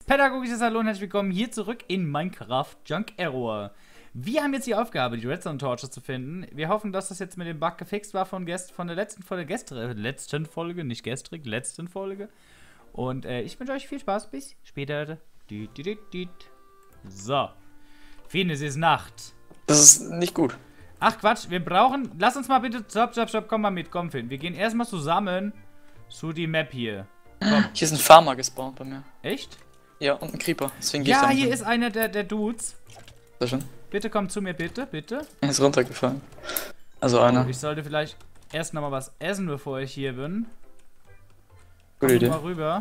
Pädagogisches Hallo und herzlich willkommen hier zurück in Minecraft Junk Error. Wir haben jetzt die Aufgabe, die Redstone Torches zu finden. Wir hoffen, dass das jetzt mit dem Bug gefixt war von der letzten Folge, nicht gestrig, letzten Folge. Und ich wünsche euch viel Spaß, bis später. So. Fien, es ist Nacht. Das ist nicht gut. Ach Quatsch, wir brauchen, lass uns mal bitte, stopp, komm mal mit, komm Fien. Wir gehen erstmal zusammen zu die Map hier. Komm. Hier ist ein Farmer gespawnt bei mir. Echt? Ja, und ein Creeper. Deswegen gehe ich Ja, da hier hin. ist einer der Dudes. Sehr schön. Bitte komm zu mir, bitte. Er ist runtergefallen. Also Oh, einer. ich sollte vielleicht erst nochmal was essen, bevor ich hier bin. Gute Idee. Mal rüber.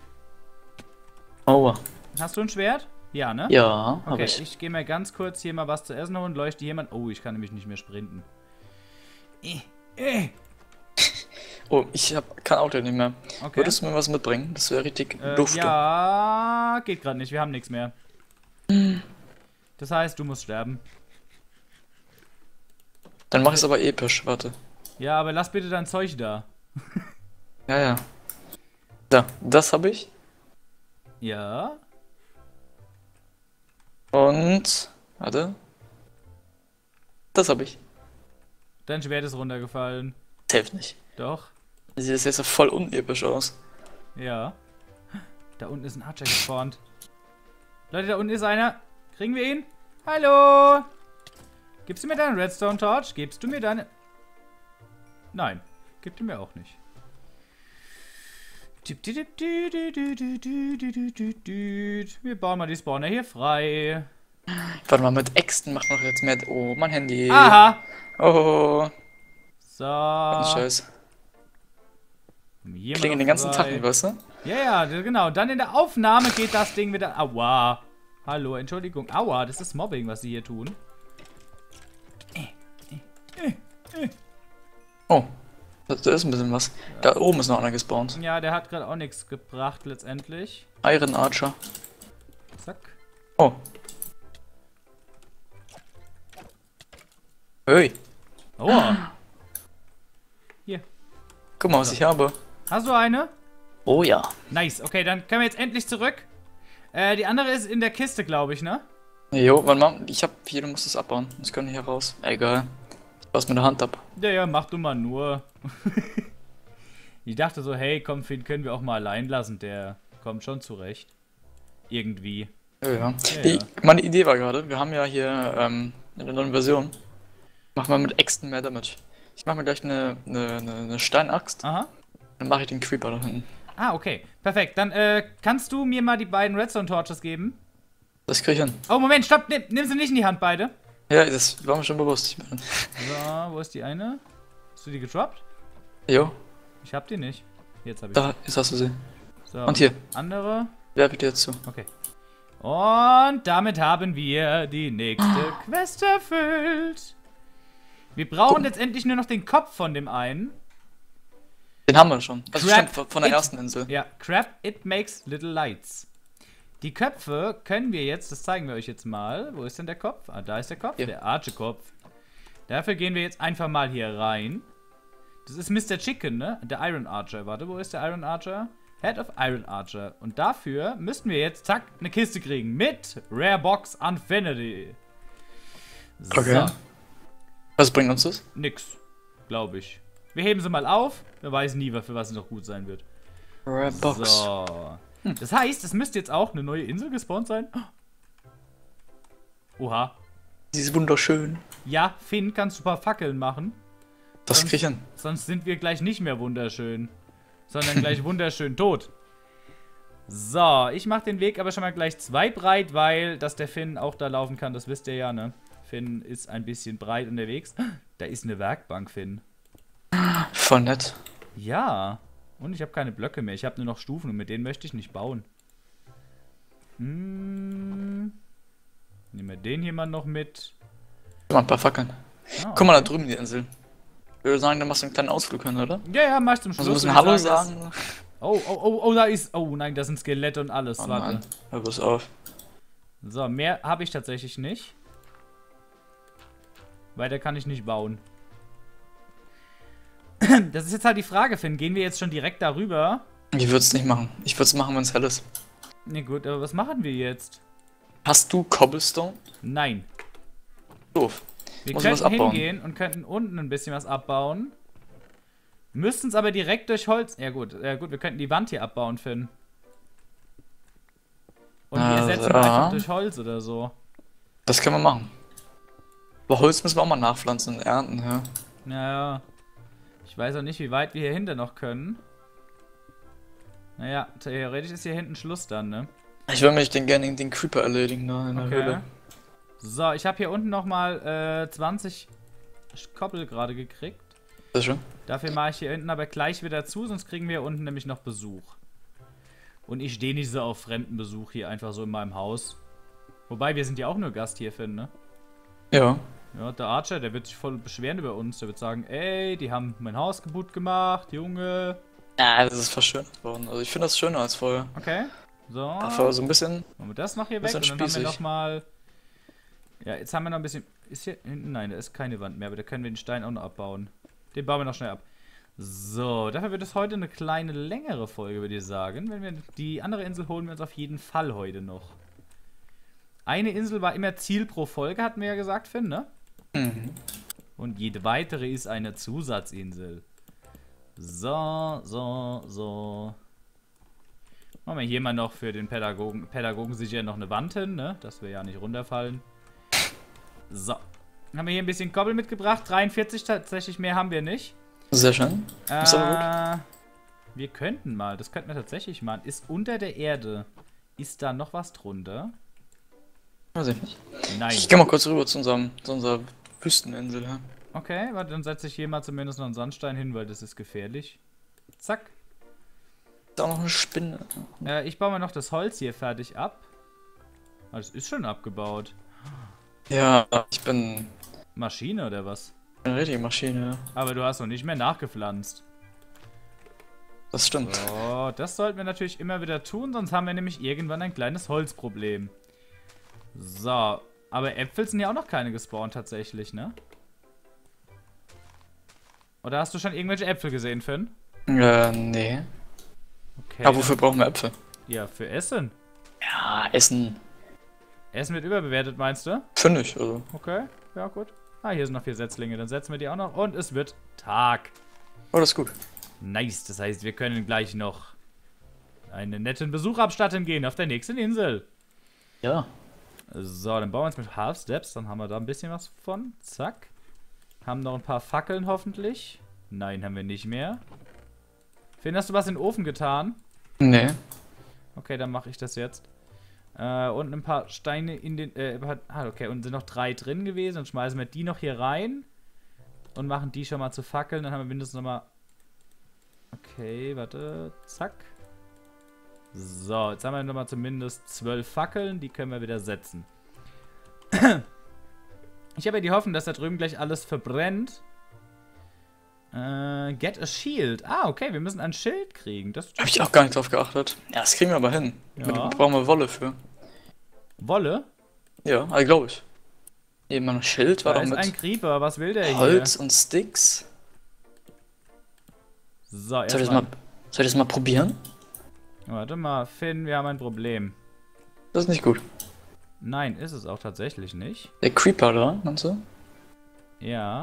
Aua. Hast du ein Schwert? Ja, ne? Ja, hab Okay, ich. ich gehe mal ganz kurz hier mal was zu essen holen, leuchte jemand. Oh, ich kann nämlich nicht mehr sprinten. Oh, ich hab kein Auto nicht mehr. Okay. Würdest du mir was mitbringen? Das wäre richtig dufte. Ja, geht gerade nicht. Wir haben nichts mehr. Das heißt, du musst sterben. Dann mach ich es aber episch, warte. Ja, aber lass bitte dein Zeug da. Ja, ja. Da, das habe ich. Ja. Und. Warte. Das habe ich. Dein Schwert ist runtergefallen. Das hilft nicht. Doch. Das sieht jetzt so voll unepisch aus. Ja. Da unten ist ein Archer gespawnt. Leute, da unten ist einer. Kriegen wir ihn? Hallo! Gibst du mir deine Redstone Torch? Gibst du mir deine... Nein. Gibt du mir auch nicht. Wir bauen mal die Spawner hier frei. Warte mal, mit Äxten macht man jetzt mehr. Oh, mein Handy. Aha! Oh, So. Scheiß. Hier Klingen mal den ganzen frei. Tag nicht, weißt du? Ja, genau. Dann in der Aufnahme geht das Ding wieder... Aua. Hallo, Entschuldigung. Aua, das ist Mobbing, was sie hier tun. Oh, da ist ein bisschen was. Da oben ist noch einer gespawnt. Ja, der hat gerade auch nichts gebracht, letztendlich. Iron Archer. Zack. Oh. Hey, Oh. Hier. guck mal, was ich habe. Hast du eine? Oh ja. Nice. Okay, dann können wir jetzt endlich zurück. Die andere ist in der Kiste, glaube ich, ne? Jo, warte mal, ich hab hier, du musst es abbauen. Das können wir hier raus. Egal. Ich baue mit der Hand ab. Ja, mach du mal nur. Ich dachte so, hey, komm, Finn, können wir auch mal allein lassen. Der kommt schon zurecht. Irgendwie. Ja, ja. Ja. Meine Idee war gerade, wir haben ja hier in der neuen Version, machen wir mit Äxten mehr Damage. Ich mache mir gleich eine Steinaxt, Aha. dann mache ich den Creeper da hinten. Ah, okay. Perfekt. Dann kannst du mir mal die beiden Redstone Torches geben? Das krieg ich hin. Oh, Moment, stopp. Nimm sie nicht in die Hand, beide. Ja, das war mir schon bewusst. So, wo ist die eine? Hast du die gedroppt? Jo, Ich hab die nicht. Jetzt hab ich da, jetzt hast du sie. So, Und hier, andere. werfe ich dir jetzt zu. Okay. Und damit haben wir die nächste Quest erfüllt. Wir brauchen letztendlich nur noch den Kopf von dem einen. Den haben wir schon. Also Crap stimmt, von der it. ersten Insel. Ja, Crap, it makes little lights. Die Köpfe können wir jetzt, das zeigen wir euch jetzt mal. Wo ist denn der Kopf? Ah, da ist der Kopf, Hier. der Archer-Kopf. Dafür gehen wir jetzt einfach mal hier rein. Das ist Mr. Chicken, ne? Der Iron Archer. Warte, wo ist der Iron Archer? Head of Iron Archer. Und dafür müssten wir jetzt, zack, eine Kiste kriegen. Mit Rare Box Infinity. So. Okay. Was bringt uns das? Nix, glaube ich. Wir heben sie mal auf. Wer weiß nie, für was es noch gut sein wird. Rare Box. So. Das heißt, es müsste jetzt auch eine neue Insel gespawnt sein. Oha. Sie ist wunderschön. Ja, Finn, kannst du ein paar Fackeln machen. Das krieg ich hin. Sonst sind wir gleich nicht mehr wunderschön. Sondern gleich wunderschön tot. So, ich mache den Weg aber schon mal gleich 2 breit, weil dass der Finn auch da laufen kann, das wisst ihr ja, ne? Finn ist ein bisschen breit unterwegs. Da ist eine Werkbank, Finn. Voll nett. Ja. Und ich habe keine Blöcke mehr. Ich habe nur noch Stufen und mit denen möchte ich nicht bauen. Nehmen wir den hier mal noch mit. Mal ein paar Fackeln. Ah, Guck mal da drüben die Insel. Ich würde sagen, da machst du einen kleinen Ausflug hin, oder? Ja, mach ich zum Schluss. Also ein würde Hallo ich dass- sagen. Oh, da ist... Oh nein, das sind Skelette und alles. Oh Warte. nein, hör bloß auf. So, mehr habe ich tatsächlich nicht. Weiter kann ich nicht bauen. Das ist jetzt halt die Frage, Finn. Gehen wir jetzt schon direkt darüber? Ich würde es nicht machen. Ich würde es machen, wenn es hell ist. Ne, gut, aber was machen wir jetzt? Hast du Cobblestone? Nein. Doof. Wir Muss ich was könnten abbauen? hingehen und könnten unten ein bisschen was abbauen. Müssten es aber direkt durch Holz. Ja gut, wir könnten die Wand hier abbauen, Finn. Und die ersetzen wir einfach durch Holz oder so. Das können wir machen. Aber Holz müssen wir auch mal nachpflanzen und ernten, ja. Naja. Ich weiß auch nicht, wie weit wir hier hinter noch können. Naja, theoretisch ist hier hinten Schluss dann, ne? Ich will mich gerne den Creeper erledigen da in der Höhle. So, ich habe hier unten nochmal 20 Koppel gerade gekriegt. Sehr schön. Dafür mache ich hier hinten aber gleich wieder zu, sonst kriegen wir hier unten nämlich noch Besuch. Und ich stehe nicht so auf Fremdenbesuch hier einfach so in meinem Haus. Wobei, wir sind ja auch nur Gast hier, Finn, ne? Ja. Ja, der Archer, der wird sich voll beschweren über uns. Der wird sagen, ey, die haben mein Haus kaputt gemacht, Junge. Ja, das ist verschönert worden. Also ich finde das schöner als vorher. Okay, so. Dafür so ein bisschen... Machen wir das noch hier weg und dann haben wir nochmal... Ja, jetzt haben wir noch ein bisschen... Ist hier hinten? Nein, da ist keine Wand mehr, aber da können wir den Stein auch noch abbauen. Den bauen wir noch schnell ab. So, dafür wird es heute eine kleine, längere Folge, würde ich sagen. Wenn wir die andere Insel holen wir uns auf jeden Fall heute noch. Eine Insel war immer Ziel pro Folge, hatten wir ja gesagt, Finn, ne? Mhm. Und jede weitere ist eine Zusatzinsel. So. Machen wir hier mal noch für den Pädagogen sicher noch eine Wand hin, ne? Dass wir ja nicht runterfallen. So. Haben wir hier ein bisschen Koppel mitgebracht. 43 tatsächlich, mehr haben wir nicht. Sehr schön. Ist aber gut. Wir könnten mal, das könnten wir tatsächlich mal. Ist unter der Erde, ist da noch was drunter? Weiß ich nicht. Nein. Ich geh mal kurz rüber zu unserer Wüsteninsel, ja. Okay, warte, dann setze ich hier mal zumindest noch einen Sandstein hin, weil das ist gefährlich. Zack. Ist auch noch eine Spinne. Ich baue mal noch das Holz hier fertig ab. Ah, das ist schon abgebaut. Ja, ich bin Maschine oder was? eine richtige Maschine, ja. Aber du hast noch nicht mehr nachgepflanzt. Das stimmt. So, das sollten wir natürlich immer wieder tun, sonst haben wir nämlich irgendwann ein kleines Holzproblem. So, aber Äpfel sind ja auch noch keine gespawnt tatsächlich, ne? Oder hast du schon irgendwelche Äpfel gesehen, Finn? Nee. Okay. Aber wofür brauchen wir Äpfel? Ja, für Essen. Ja, Essen. Essen wird überbewertet, meinst du? Finde ich, also. Okay, ja gut. Ah, hier sind noch 4 Setzlinge, dann setzen wir die auch noch und es wird Tag. Oh, das ist gut. Nice, das heißt, wir können gleich noch einen netten Besuch abstatten gehen auf der nächsten Insel. Ja. So, dann bauen wir uns mit Half Steps, dann haben wir da ein bisschen was von. Zack. Haben noch ein paar Fackeln hoffentlich. Nein, haben wir nicht mehr. Finn, hast du was in den Ofen getan? Nee. Okay, dann mache ich das jetzt. Und ein paar Steine in den... okay, und sind noch 3 drin gewesen. Dann schmeißen wir die noch hier rein. Und machen die schon mal zu Fackeln. Dann haben wir mindestens noch mal... Okay, warte. Zack. So, jetzt haben wir nochmal zumindest 12 Fackeln. Die können wir wieder setzen. Ich habe ja die Hoffnung, dass da drüben gleich alles verbrennt. Get a shield. Ah, okay, wir müssen ein Schild kriegen. Das Hab ich auch gar nicht drauf geachtet. Ja, das kriegen wir aber hin. Ja. Da brauchen wir Wolle für. Wolle? Ja, also glaube ich. Eben ein Schild war Da doch ist mit ein Creeper. Was will der hier? Holz und Sticks. So, Soll ich erstmal. das mal probieren? Warte mal, Finn, wir haben ein Problem. Das ist nicht gut. Nein, ist es auch tatsächlich nicht. Der Creeper da, meinst du? Ja.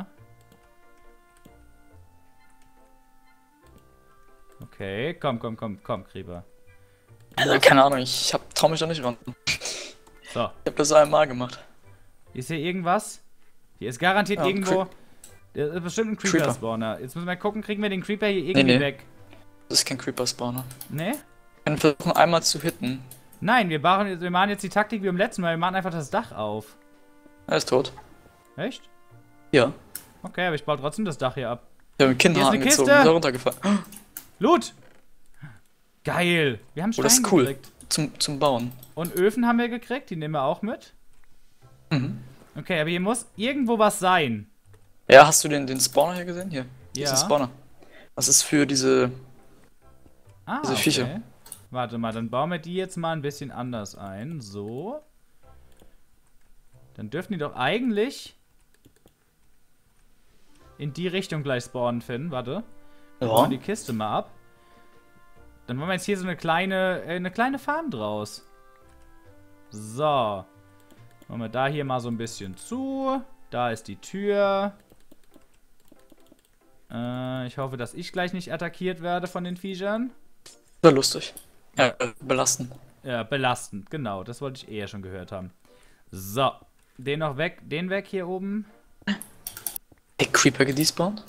Okay, komm, Creeper. Also, keine Ahnung, trau mich da nicht ran. So. Ich hab das einmal gemacht. Ist hier irgendwas? Hier ist garantiert Ja, irgendwo... Der ist bestimmt ein Creeper-Spawner. Jetzt müssen wir gucken, kriegen wir den Creeper hier irgendwie Nee. weg? Das ist kein Creeper-Spawner. Ne? Wir können versuchen, einmal zu hitten. Nein, wir machen jetzt die Taktik wie beim letzten Mal. Wir machen einfach das Dach auf. Er ist tot. Echt? Ja. Okay, aber ich baue trotzdem das Dach hier ab. Wir haben den Kinnhaken Hier ist eine gezogen, Kiste. ist da runtergefallen. Loot! Geil! Wir haben Oh, Stein das ist cool. gekriegt. Zum Bauen. Und Öfen haben wir gekriegt, die nehmen wir auch mit. Mhm. Okay, aber hier muss irgendwo was sein. Ja, hast du den Spawner hier gesehen? Hier. Hier Ja. ist ein Spawner. Das ist für diese Diese Viecher. Warte mal, dann bauen wir die jetzt mal ein bisschen anders ein. So. Dann dürfen die doch eigentlich in die Richtung gleich spawnen, Finn. Warte. Wir bauen die Kiste mal ab. Dann machen wir jetzt hier so eine kleine Farm draus. So. Machen wir da hier mal so ein bisschen zu. Da ist die Tür. Ich hoffe, dass ich gleich nicht attackiert werde von den Viechern. War lustig. Ja, belastend. Ja, belastend. Genau, das wollte ich eher schon gehört haben. So. Den noch weg. Den weg hier oben. Hey, Creeper gedespawnt?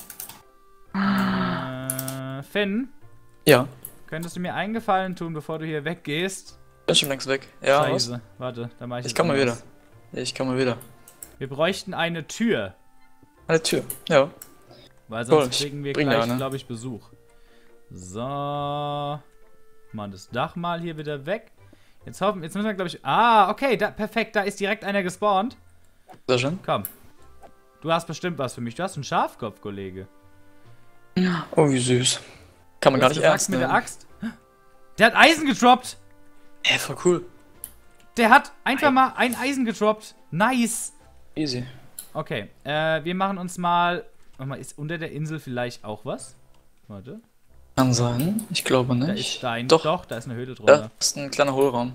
Finn, Ja. könntest du mir einen Gefallen tun, bevor du hier weggehst? Bin schon längst weg. Ja, Scheiße. was? Warte, dann mach ich Ich jetzt komme mal wieder. anders. Ja, ich komme mal wieder. Wir bräuchten eine Tür. Eine Tür. Ja. Weil sonst Cool, kriegen wir bring gleich, eine. glaube ich, Besuch. So. Machen das Dach mal hier wieder weg. Jetzt müssen wir, glaube ich... Ah, okay, perfekt. Da ist direkt einer gespawnt. Sehr schön. Komm. Du hast bestimmt was für mich. Du hast einen Schafkopf, Kollege. Oh, wie süß. Kann man Du gar hast nicht gewachst ernst mit der nehmen. Axt. Der hat Eisen gedroppt. Voll cool. Der hat einfach mal ein Eisen gedroppt. Nice. Easy. Okay, wir machen uns mal... Warte mal, ist unter der Insel vielleicht auch was? Warte. Kann sein. Ich glaube nicht. Da ist Stein. Doch. Da ist eine Höhle Da drunter. ist ein kleiner Hohlraum.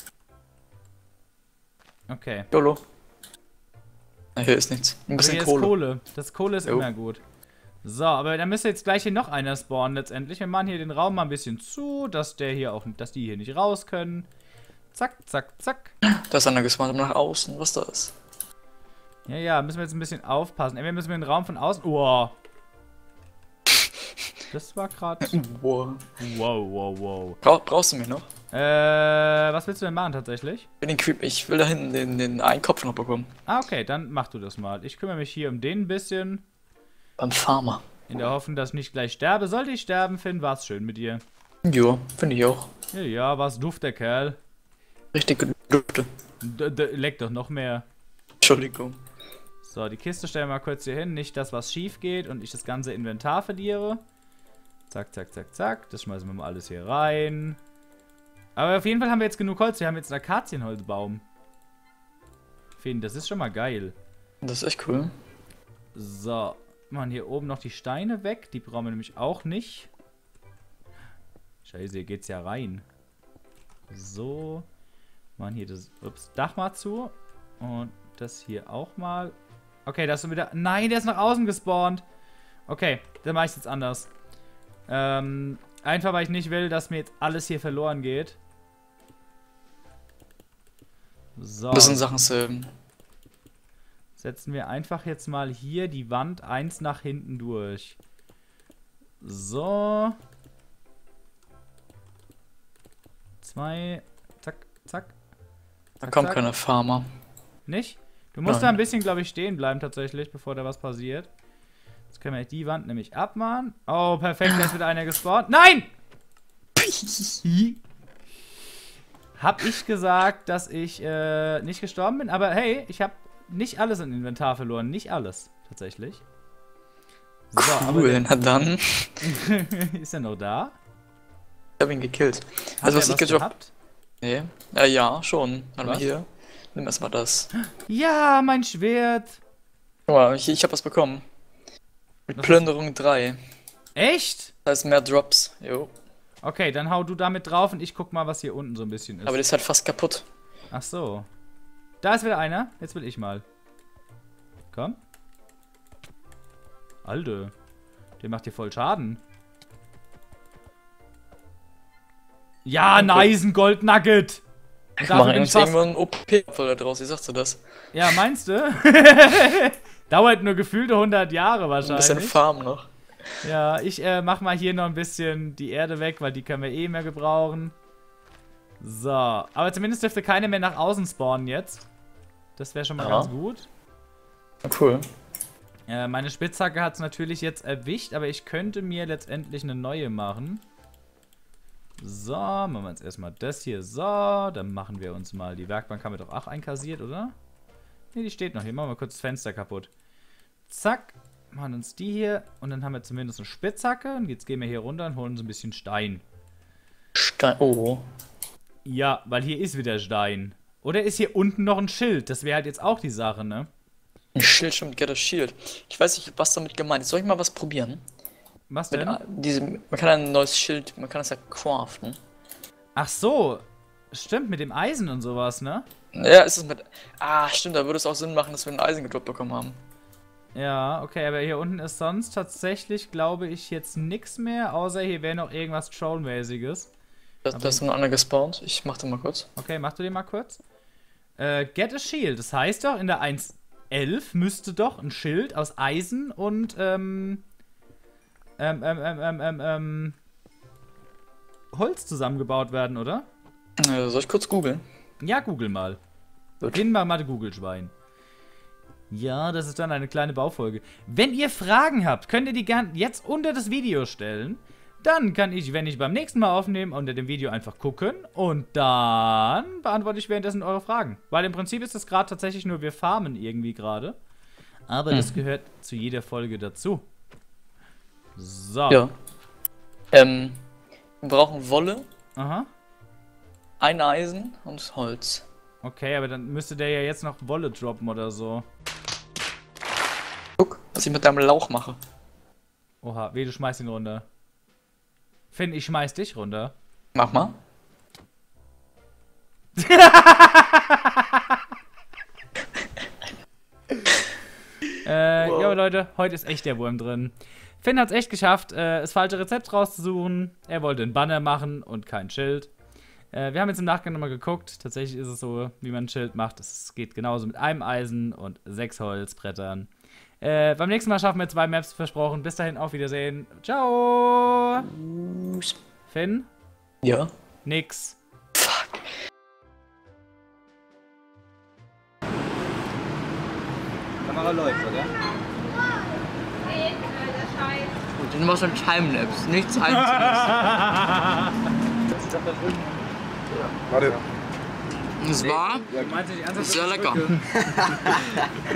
Okay. YOLO. Ja, hier ist nichts. Ein Aber bisschen hier Kohle. ist Kohle. Das Kohle ist Jo. immer gut. So, aber dann müsste jetzt gleich hier noch einer spawnen letztendlich. Wir machen hier den Raum mal ein bisschen zu, dass die hier nicht raus können. Zack, zack, zack. Da ist einer gespawnt, aber nach außen, was da ist. Ja, müssen wir jetzt ein bisschen aufpassen. Entweder müssen wir den Raum von außen... Oh. Das war gerade... Wow. Wow. Brauchst du mich noch? Was willst du denn machen tatsächlich? Ich will da hinten den einen Kopf noch bekommen. Ah, okay, dann mach du das mal. Ich kümmere mich hier um den ein bisschen. Beim Farmer. In der Hoffnung, dass ich nicht gleich sterbe. Sollte ich sterben, Finn, war's schön mit dir. Jo, finde ich auch. Ja, war's duft, der Kerl. Richtig gedufte. Leck doch noch mehr. Entschuldigung. So, die Kiste stellen wir mal kurz hier hin. Nicht, dass was schief geht und ich das ganze Inventar verliere. Zack, zack, zack, zack. Das schmeißen wir mal alles hier rein. Aber auf jeden Fall haben wir jetzt genug Holz. Wir haben jetzt einen Akazienholzbaum. Finn, das ist schon mal geil. Das ist echt cool. So, machen hier oben noch die Steine weg. Die brauchen wir nämlich auch nicht. Scheiße, hier geht's ja rein. So. Machen hier das Dach mal zu. Und das hier auch mal. Okay, da ist schon wieder... Nein, der ist nach außen gespawnt. Okay, dann mache ich es jetzt anders. Einfach, weil ich nicht will, dass mir jetzt alles hier verloren geht. So. Das sind Sachen saven. Setzen wir einfach jetzt mal hier die Wand eins nach hinten durch. So. 2. Zack, zack. Da kommt keine Farmer. Nicht? Du musst Nein. da ein bisschen, glaube ich, stehen bleiben tatsächlich, bevor da was passiert. Jetzt können wir die Wand nämlich abmachen. Oh, perfekt, da ist wieder einer gespawnt. Nein! Hab ich gesagt, dass ich nicht gestorben bin, aber hey, ich habe nicht alles im Inventar verloren. Nicht alles, tatsächlich. So, Cool, na dann. ist er noch da? Ich hab ihn gekillt. Hat Also er was ich gedroppt. gehabt? Nee. Ja, schon. Warte mal Was? hier. Nimm erstmal das. Ja, mein Schwert. Guck mal, ich hab was bekommen. Mit Was Plünderung 3. Echt? Das heißt mehr Drops. Jo. Okay, dann hau du damit drauf und ich guck mal, was hier unten so ein bisschen ist. Aber die ist halt fast kaputt. Ach so. Da ist wieder einer. Jetzt will ich mal. Komm. Alter. Der macht dir voll Schaden. Ja, Okay. nice, ein Gold-Nugget. Und Wir dafür machen bin uns ich fast... irgendwann einen OP-Apfel da draus. Wie sagst du das? Ja, meinst du? Dauert nur gefühlte 100 Jahre Ein bisschen wahrscheinlich. Farm noch. Ja, ich mach mal hier noch ein bisschen die Erde weg, weil die können wir eh mehr gebrauchen. So, aber zumindest dürfte keine mehr nach außen spawnen jetzt. Das wäre schon mal Ja. ganz gut. Cool. Meine Spitzhacke hat es natürlich jetzt erwischt, aber ich könnte mir letztendlich eine neue machen. So, machen wir jetzt erstmal das hier. So, dann machen wir uns mal... Die Werkbank haben wir doch auch einkassiert, oder? Ne, die steht noch hier. Machen wir kurz das Fenster kaputt. Zack. Machen uns die hier. Und dann haben wir zumindest eine Spitzhacke. Und jetzt gehen wir hier runter und holen uns ein bisschen Stein. Stein. Oh. Ja, weil hier ist wieder Stein. Oder ist hier unten noch ein Schild? Das wäre halt jetzt auch die Sache, ne? Ein Schild schon mit Get a Shield. Ich weiß nicht, was damit gemeint ist. Soll ich mal was probieren? Was denn? Man kann ein neues Schild, man kann das ja craften. Ach so. Stimmt, mit dem Eisen und sowas, ne? Ja, ist es mit. Ah, stimmt, da würde es auch Sinn machen, dass wir ein Eisen gedroppt bekommen haben. Ja, okay, aber hier unten ist sonst tatsächlich, glaube ich, jetzt nichts mehr, außer hier wäre noch irgendwas Trollmäßiges. Da ist noch einer gespawnt. Ich mach den mal kurz. Okay, mach du den mal kurz. Get a Shield. Das heißt doch, in der 1.11 müsste doch ein Schild aus Eisen und, Holz zusammengebaut werden, oder? Soll ich kurz googeln? Ja, google mal. Gut. Gehen wir mal die Google-Schwein. Ja, das ist dann eine kleine Baufolge. Wenn ihr Fragen habt, könnt ihr die gern jetzt unter das Video stellen. Dann kann ich, wenn ich beim nächsten Mal aufnehme, unter dem Video einfach gucken. Und dann beantworte ich währenddessen eure Fragen. Weil im Prinzip ist das gerade tatsächlich nur, wir farmen irgendwie gerade. Aber das gehört zu jeder Folge dazu. So. Ja. Wir brauchen Wolle, Aha. ein Eisen und Holz. Okay, aber dann müsste der ja jetzt noch Wolle droppen oder so. Guck, was ich mit deinem Lauch mache. Oha, weh, du schmeißt ihn runter. Finn, ich schmeiß dich runter. Mach mal. Ja, Leute, heute ist echt der Wurm drin. Finn hat es echt geschafft, das falsche Rezept rauszusuchen. Er wollte einen Banner machen und kein Schild. Wir haben jetzt im Nachgang nochmal geguckt. Tatsächlich ist es so, wie man ein Schild macht. Es geht genauso mit einem Eisen und 6 Holzbrettern. Beim nächsten Mal schaffen wir 2 Maps, versprochen. Bis dahin, auf Wiedersehen. Ciao! Finn? Ja. Nix. Kamera läuft, oder? Gut, du machst ein Timelapse, nichts Einziges. Warte. Es war Du meinst nicht ernsthaft? sehr lecker.